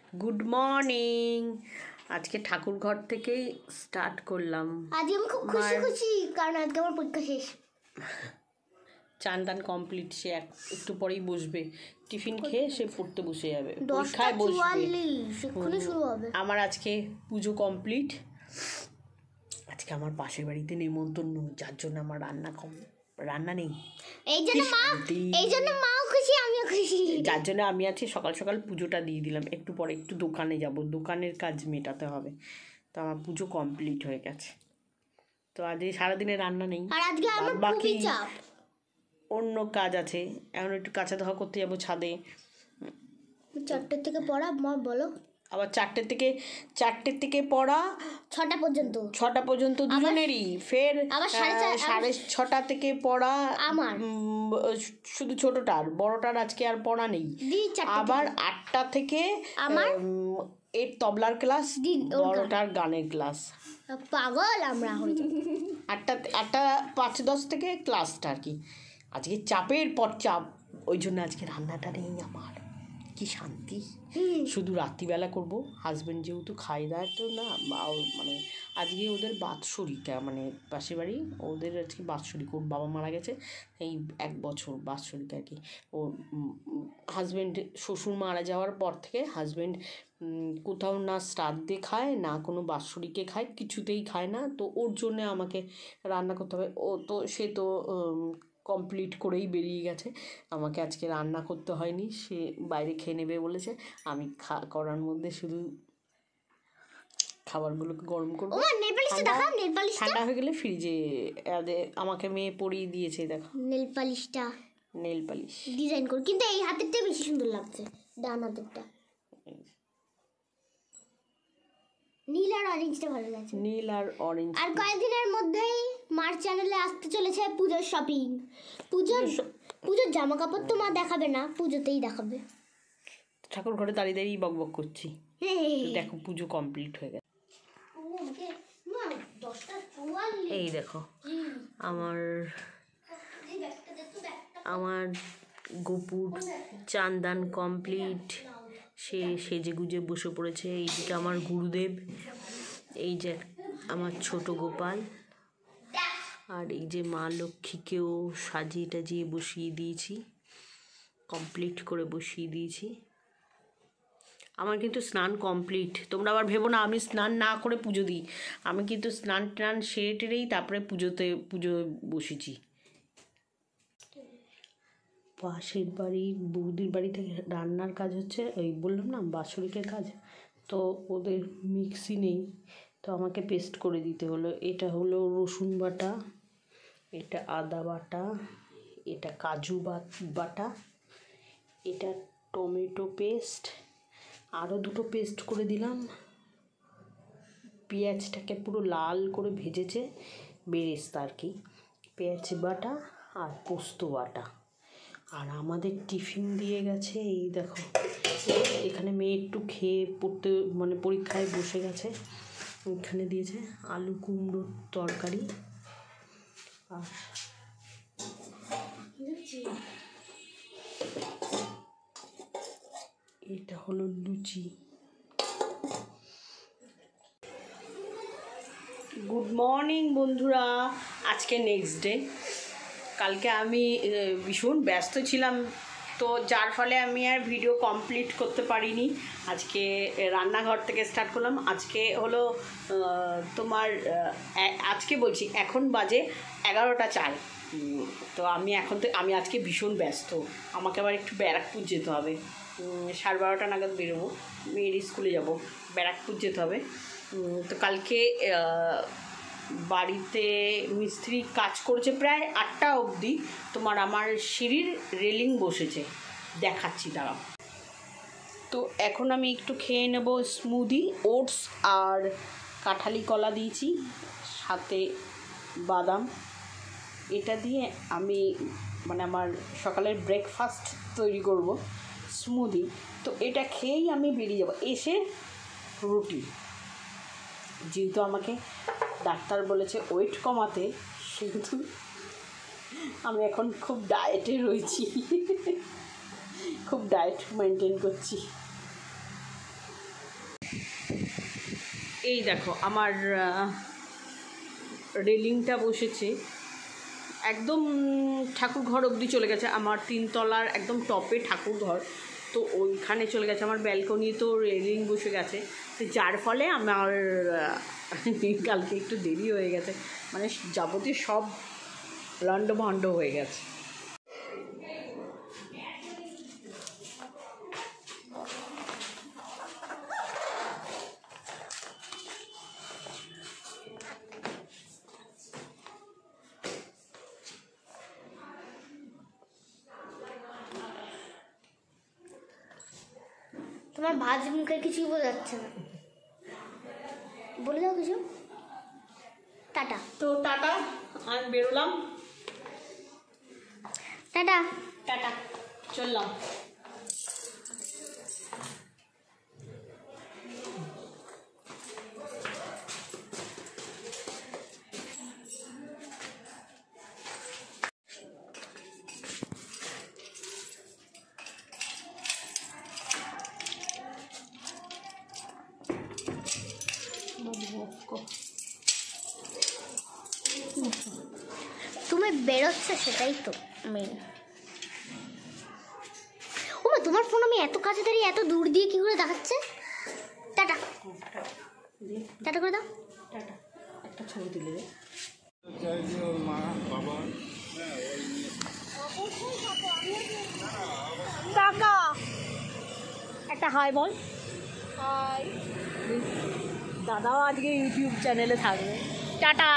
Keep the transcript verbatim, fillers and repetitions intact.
Good morning. আজকে ঠাকুর ঘর থেকেই স্টার্ট করলাম। আজকে আমি খুব খুশি খুশি কারণ আজকে আমার পরীক্ষা শেষ। চান টান কমপ্লিট, সে একটু পরেই বসবে, টিফিন খেয়ে সে পড়তে বসে যাবে, পরীক্ষায় বসবে। শুরু হবে। আমার আজকে পুজো কমপ্লিট। আজকে আমার পাশের বাড়িতে নেমন্তন্ন, যার জন্য আমার রান্না কম রান্না নেই। এই জন্য মা এই জন্য মাও খুশি, আমিও খুশি। যার জন্য আমি আজকে সকাল সকাল পুজোটা দিয়ে দিলাম। একটু পরে একটু দোকানে যাব, দোকানের কাজ মেটাতে হবে। তো আমার পুজো কমপ্লিট হয়ে গেছে। তো আজ সারাদিনে রান্না নেই, আর আজকে আমার বাকি খুবই চাপ, অন্য কাজ আছে। এখন একটু কাঁচা ধোয়া করতে যাবো ছাদে। চারটের থেকে পড়া, মা বলো। আবার চারটে থেকে চারটের থেকে পড়া ছটা পর্যন্ত ছটা পর্যন্ত দুজনেরই। ফের সাড়ে ছটা থেকে পড়া আমার, শুধু ছোটটার, বড়টার আজকে আর পড়া নেই। আবার আটটা থেকে আমার এর তবলার ক্লাস, বড়টার গানের ক্লাস। পাগল আমরা হয়ে যাব। আটটা আটটা পাঁচ দশ থেকে ক্লাসটা আর কি। আজকে চাপের পর চাপ, ওই জন্য আজকে রান্নাটা নেই আমার। কি শান্তি, শুধু রাত্রিবেলা করব। হাজব্যান্ড যেহেতু খাই দায় তো না, মানে আজকে ওদের বাৎসরিকা, মানে পাশের বাড়ি ওদের আজকে বাৎসরিক, ওর বাবা মারা গেছে এই এক বছর বাৎসরিক আর কি। ও হাজব্যান্ড শ্বশুর মারা যাওয়ার পর থেকে হাজব্যান্ড কোথাও না শ্রাদ্ধে খায়, না কোনো বাৎসরিকে খায়, কিছুতেই খায় না। তো ওর জন্যে আমাকে রান্না করতে হবে। ও তো সে তো কমপ্লিট করেই বেরিয়ে গেছে, আমাকে আজকে রান্না করতে হয়নি। সে বাইরে খেয়ে নেবে বলেছে। আমি খা করার মধ্যে শুধু খাবারগুলোকে গরম করবো। ঠান্ডা হয়ে গেলে ফ্রিজে আমাকে মেয়ে পরিয়ে দিয়েছে, দেখো নেল পালিশটা, নেল পালিশ ডিজাইন করে, কিন্তু এই হাতেরটা বেশি সুন্দর লাগছে, ডান হাতেরটা। নীল আর অরেঞ্জটা ভালো লাগছে, নীল আর অরেঞ্জ। আর কয়েকদিনের মধ্যেই মার চ্যানেলে আসতে চলেছে পুজোর শপিং। পুজোর পুজোর জামা কাপড় তো মা দেখাবে না, পুজোতেই দেখাবে। ঠাকুর ঘরে দাঁড়িয়ে দাঁড়িয়ে বক বক করছি। দেখো পুজো কমপ্লিট হয়ে গেছে। এই দেখো আমার আমার গোপুর চান্দান কমপ্লিট, সে সেজে গুজে বসে পড়েছে। এইদিকে আমার গুরুদেব, এই যে আমার ছোট গোপাল, আর এই যে মা লক্ষ্মীকেও সাজিয়ে টাজিয়ে বসিয়ে দিয়েছি, কমপ্লিট করে বসিয়ে দিয়েছি। আমার কিন্তু স্নান কমপ্লিট। তোমরা আবার ভেবো না আমি স্নান না করে পুজো দিই, আমি কিন্তু স্নান টান সেরে টেরেই তারপরে পুজোতে পুজো বসেছি। পাশের বাড়ির বৌদির বাড়ি থেকে রান্নার কাজ হচ্ছে, ওই বললাম না বাৎসরিকের কাজ, তো ওদের মিক্সি নেই, তো আমাকে পেস্ট করে দিতে হলো। এটা হলো রসুন বাটা, এটা আদা বাটা, এটা কাজু বাটা, এটা টমেটো পেস্ট, আরও দুটো পেস্ট করে দিলাম। পেঁয়াজটাকে পুরো লাল করে ভেজেছে বেরেস্তা আর কি, পেঁয়াজ বাটা আর পোস্ত বাটা। আর আমাদের টিফিন দিয়ে গেছে, এই দেখো এখানে মেয়ে একটু খেয়ে পড়তে মানে পরীক্ষায় বসে গেছে। এখানে দিয়েছে আলু কুমড়োর তরকারি, আর এটা হলো লুচি। গুড মর্নিং বন্ধুরা, আজকে নেক্সট ডে। কালকে আমি ভীষণ ব্যস্ত ছিলাম, তো যার ফলে আমি আর ভিডিও কমপ্লিট করতে পারিনি। আজকে রান্নাঘর থেকে স্টার্ট করলাম। আজকে হলো তোমার আজকে বলছি এখন বাজে এগারোটা চার। তো আমি এখন তো আমি আজকে ভীষণ ব্যস্ত, আমাকে আবার একটু ব্যারাকপুর যেতে হবে। সাড়ে বারোটা নাগাদ বেরোবো, মেয়ের স্কুলে যাব, ব্যারাকপুর যেতে হবে। তো কালকে বাড়িতে মিস্ত্রি কাজ করেছে প্রায় আটটা অবধি। তোমার আমার সিঁড়ির রেলিং বসেছে, দেখাচ্ছি দাঁড়াও। তো এখন আমি একটু খেয়ে নেব স্মুদি, ওটস আর কাঁঠালি কলা দিয়েছি, সাথে বাদাম। এটা দিয়ে আমি মানে আমার সকালের ব্রেকফাস্ট তৈরি করব, স্মুদি। তো এটা খেয়েই আমি বেরিয়ে যাব। এসে রুটি, যেহেতু আমাকে ডাক্তার বলেছে ওয়েট কমাতে, সেহেতু আমি এখন খুব ডায়েটে রয়েছি, খুব ডায়েট মেনটেন করছি। এই দেখো আমার রেলিংটা বসেছে একদম ঠাকুর ঘর অবধি চলে গেছে, আমার তিনতলার একদম টপে ঠাকুর ঘর, তো ওইখানে চলে গেছে। আমার ব্যালকনি তো রেলিং বসে গেছে, তো যার ফলে আমার কালকে একটু দেরি হয়ে গেছে, মানে যাবতীয় সব লন্ডভন্ড হয়ে গেছে। তোমার ভাজ মুখে কিছুই বোঝা যাচ্ছে না, বলে দাও কিছু। টাটা। তো টাটা, আমি বেরোলাম। টাটা টাটা, চললাম। তুমি বেরোচ্ছে সেটাই তো মেন। ও মা, তোমার ফোন আমি এত কাছে দাঁড়িয়ে এত দূর দিয়ে কি করে দেখাচ্ছে? টাটা টাটা করে দাও। টাটা, একটা ছবি তুলে দে। কাকা একটা হাই বল। হাই। দাদাও আজকে ইউটিউব চ্যানেলে থাকবে। টাটা।